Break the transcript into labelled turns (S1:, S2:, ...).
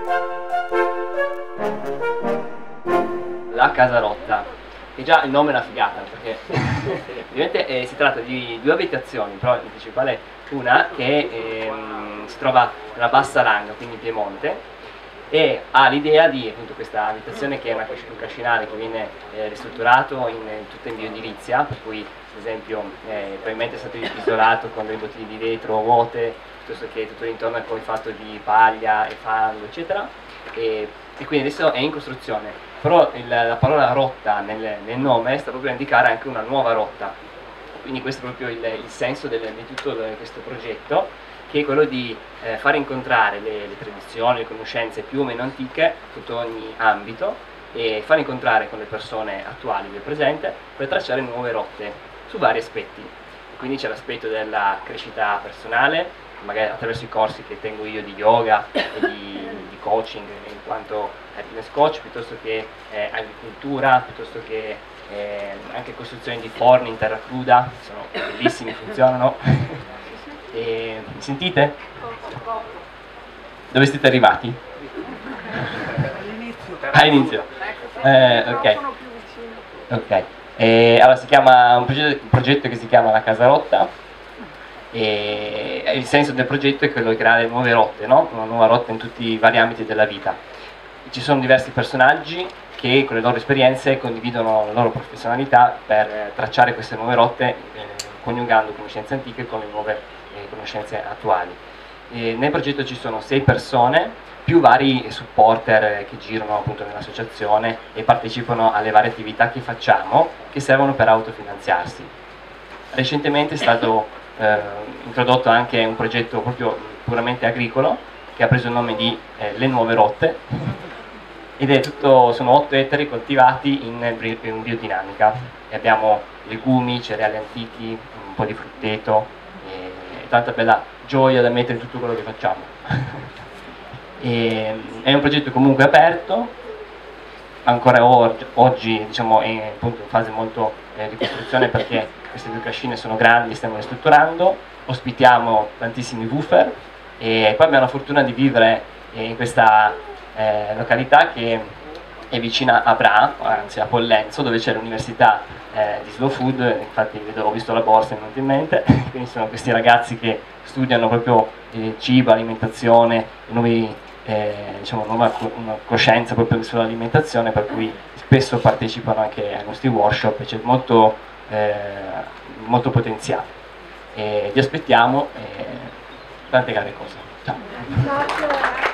S1: La Casa Rotta, che già il nome è una figata, perché ovviamente si tratta di due abitazioni, però in principale una che si trova nella Bassa Langa, quindi in Piemonte, e ha l'idea di appunto questa abitazione che è un cascinale che viene ristrutturato tutta in bioedilizia, per cui ad esempio probabilmente è stato isolato con delle bottiglie di vetro vuote, piuttosto che tutto l'intorno è poi fatto di paglia e fango, eccetera, e quindi adesso è in costruzione, però la parola rotta nel nome sta proprio a indicare anche una nuova rotta, quindi questo è proprio il senso di tutto questo progetto, che è quello di far incontrare le tradizioni, le conoscenze più o meno antiche sotto ogni ambito e far incontrare con le persone attuali del presente per tracciare nuove rotte su vari aspetti. Quindi c'è l'aspetto della crescita personale, magari attraverso i corsi che tengo io di yoga e di coaching in quanto happiness coach, piuttosto che agricoltura, piuttosto che anche costruzione di forni in terra cruda, sono bellissimi, funzionano. Mi sentite? Dove siete arrivati? All'inizio. Ok. Ok. Allora si chiama un progetto che si chiama La Casa Rotta, e il senso del progetto è quello di creare nuove rotte, no? Una nuova rotta in tutti i vari ambiti della vita. Ci sono diversi personaggi che con le loro esperienze condividono la loro professionalità per tracciare queste nuove rotte, coniugando conoscenze antiche con le nuove conoscenze attuali. Nel progetto ci sono 6 persone più vari supporter che girano appunto nell'associazione e partecipano alle varie attività che facciamo, che servono per autofinanziarsi. Recentemente è stato introdotto anche un progetto proprio puramente agricolo che ha preso il nome di Le Nuove Rotte, ed è sono 8 ettari coltivati in biodinamica, e abbiamo legumi, cereali antichi, un po' di frutteto e tanta bella gioia da mettere in tutto quello che facciamo. È un progetto comunque aperto, ancora oggi diciamo, è appunto in fase molto di costruzione, perché queste due cascine sono grandi, stiamo ristrutturando, ospitiamo tantissimi woofer e poi abbiamo la fortuna di vivere in questa località che è vicina a Bra, anzi a Pollenzo, dove c'è l'università di Slow Food. Infatti ho visto la borsa e mi è venuto in mente, quindi sono questi ragazzi che studiano proprio cibo, alimentazione, diciamo, una coscienza proprio sull'alimentazione, per cui spesso partecipano anche ai nostri workshop e c'è molto potenziale. Vi aspettiamo, tante care cose. Ciao.